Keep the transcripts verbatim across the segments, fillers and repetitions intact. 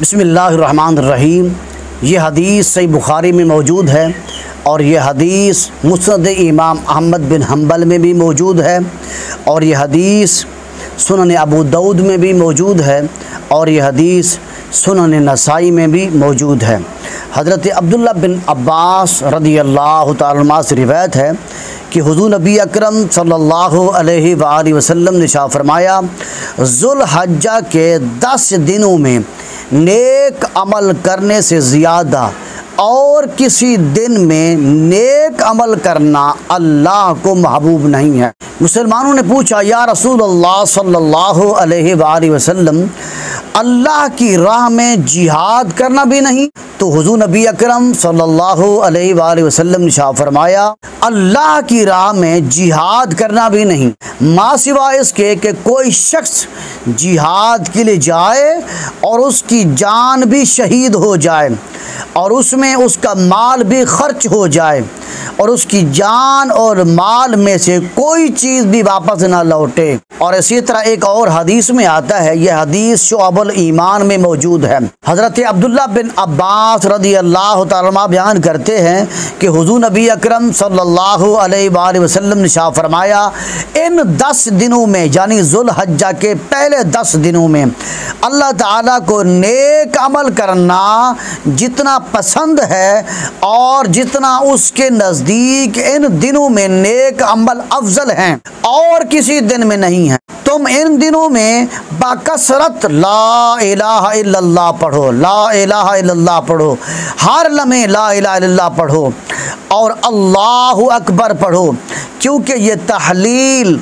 बिस्मिल्लाहिर्रहमानिर्रहीम। ये हदीस सही बुखारी में मौजूद है और ये हदीस मुस्नद इमाम अहमद बिन हम्बल में भी मौजूद है और ये हदीस सुनन अबू दाऊद में भी मौजूद है और ये हदीस सुनन नसाई में भी मौजूद है। हज़रत अब्दुल्ला बिन अब्बास रदियल्लाहु तआला अन्हुमा से रिवायत है कि हुज़ूर नबी अकरम सल्लल्लाहु अलैहि वसल्लम ने इरशाद फरमाया, ज़ुल हज्जा के दस दिनों में नेक अमल करने से ज़्यादा और किसी दिन में नेक अमल करना अल्लाह को महबूब नहीं है। मुसलमानों ने पूछा, या रसूलल्लाह सल्लल्लाहु अलैहि वसल्लम, अल्लाह की राह में जिहाद करना भी नहीं? तो हुज़ूर नबी अकरम सल्लल्लाहु अलैहि वसल्लम ने इरशाद फरमाया, अल्लाह की राह में जिहाद करना भी नहीं, माँ सिवा इसके कि कोई शख्स जिहाद के लिए जाए और उसकी जान भी शहीद हो जाए और उसमें उसका माल भी खर्च हो जाए और उसकी जान और माल में से कोई चीज़ भी वापस ना लौटे। और इसी तरह एक और हदीस में आता है, यह हदीस शुअबुल ईमान में मौजूद है। हज़रत अब्दुल्ला बिन अब्बास रदियल्लाहु तआला अन्हुमा बयान करते हैं कि हुज़ूर नबी अकरम सल्लल्लाहु अलैहि वसल्लम ने इरशाद फरमाया, इन दस दिनों में यानी ज़ुल हज्जा के पहले दस दिनों में अल्लाह ताला को नेक अमल करना जितना पसंद है और जितना उसके नज़दीक इन दिनों में नेक अमल अफजल हैं और किसी दिन में नहीं है। तुम इन दिनों में बाकसरत ला इलाहा इल्लल्लाह पढ़ो, ला इलाहा इल्लल्लाह पढ़ो, हर लम्हे ला इलाहा इल्लल्लाह पढ़ो और अल्लाहु अकबर पढ़ो, क्योंकि ये तहलील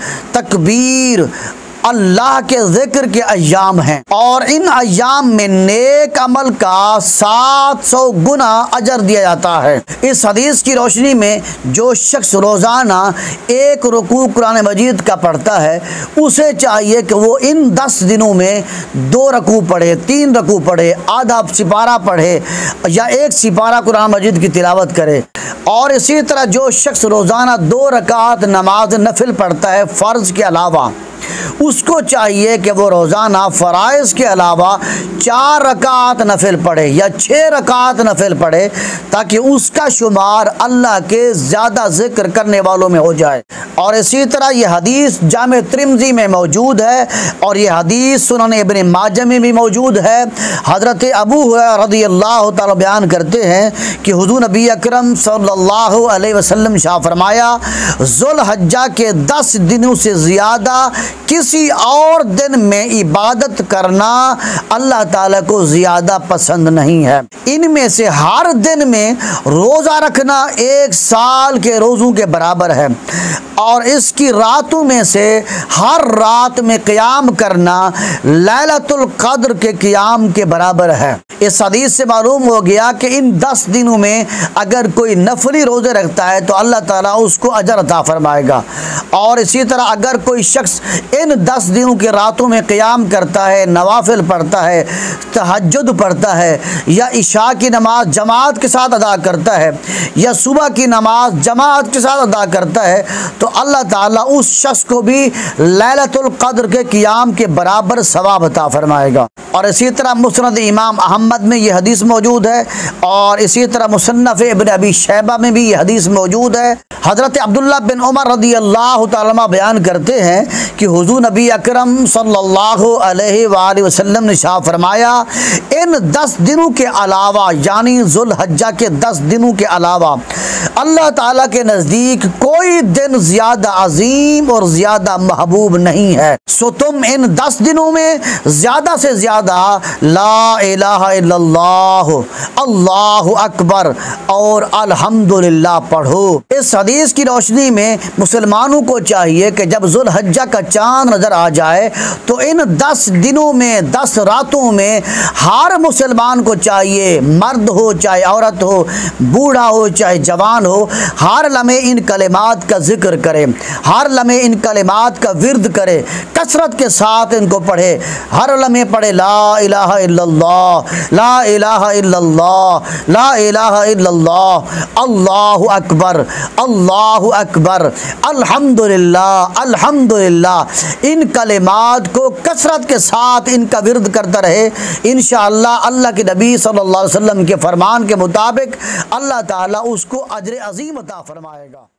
तकबीर अल्लाह के ज़िक्र के अय्याम हैं और इन अय्याम में नेक अमल का सात सौ गुना अजर दिया जाता है। इस हदीस की रोशनी में जो शख्स रोज़ाना एक रुकू कुरान मजीद का पढ़ता है, उसे चाहिए कि वो इन दस दिनों में दो रकू पढ़े, तीन रकू पढ़े, आधा सिपारा पढ़े या एक सिपारा कुरान मजीद की तिलावत करे। और इसी तरह जो शख्स रोज़ाना दो रकात नमाज नफिल पढ़ता है फ़र्ज़ के अलावा, उसको चाहिए कि वो रोज़ाना फ़राइज़ के अलावा चार रकात नफिल पढ़े या छः रकात नफिल पढ़े, ताकि उसका शुमार अल्लाह के ज़्यादा ज़िक्र करने वालों में हो जाए। और इसी तरह ये हदीस जामे तिर्मिज़ी में मौजूद है और ये हदीस सुनन इब्न माजा में भी मौजूद है। हज़रत अबू हुरैरा रज़ियल्लाहु तआला बयान करते हैं कि हुज़ूर नबी अकरम सल्लल्लाहु अलैहि वसल्लम ने फरमाया, ज़ुल हज्जा के दस दिनों से ज़्यादा किसी और दिन में इबादत करना अल्लाह ताला को ज़्यादा पसंद नहीं है। इनमें से हर दिन में रोज़ा रखना एक साल के रोज़ों के बराबर है और इसकी रातों में से हर रात में क़याम करना लैलतुल क़द्र के क़याम के बराबर है। इस हदीस से मालूम हो गया कि इन दस दिनों में अगर कोई नफली रोज़े रखता है तो अल्लाह ताला उसको अजर अता फरमाएगा। और इसी तरह अगर कोई शख्स इन दस दिनों के रातों में क़याम करता है, नवाफिल पढ़ता है, तहज्जुद पढ़ता है या इशा की नमाज जमात के साथ अदा करता है या सुबह की नमाज जमात के साथ अदा करता है, तो अल्लाह ताला उस शख्स को भी लैलतुल क़द्र के क़याम के बराबर सवाब अता फरमाएगा। और इसी तरह मुस्नद इमाम अहमद में ये हदीस मौजूद है और इसी तरह मुसन्नफ़ इब्न अबी शैबा में भी ये हदीस मौजूद है। हज़रत अब्दुल्ला बिन उमर रदियल्लाहु तआला अन्हुमा बयान करते हैं कि हुज़ूर नबी अकरम सल्लल्लाहु अलैहि वसल्लम ने इरशाद फरमाया, इन दस दिनों के अलावा यानी ज़ुल हज्जा के दस दिनों के अलावा अल्लाह ताला के नज़दीक कोई दिन ज़्यादा अजीम और ज़्यादा महबूब नहीं है। सो तुम इन दस दिनों में ज़्यादा से ज़्यादा ला इलाहा इल्लल्लाह, अल्लाहु अकबर और अल्हम्दुलिल्लाह पढ़ो। इस हदीस की रोशनी में मुसलमानों को चाहिए कि जब ज़ुल हज्जा का चाँद नज़र आ जाए तो इन दस दिनों में, दस रातों में हर मुसलमान को चाहिए, मर्द हो चाहे औरत हो, बूढ़ा हो चाहे जवान मुसलमान हो हर लम्हे इन कलिमात का जिक्र करे, हर लम्हे इन कलिमात का विर्द करे, कसरत के साथ इनको पढ़े, हर लम्हे पढ़े ला इलाहा इल्लल्लाह, ला इलाहा इल्लल्लाह, ला इलाहा इल्लल्लाह, अल्लाहु अकबर, अल्लाहु अकबर, अल्हम्दुलिल्लाह, अल्हम्दुलिल्लाह। इन कलिमात को कसरत के साथ इनका विर्द करता रहे, इंशाअल्लाह अल्लाह के नबी सल्लल्लाहु अलैहि वसल्लम के फरमान के मुताबिक अल्लाह ताला उसको अजर अज़ीम अता फरमाएगा।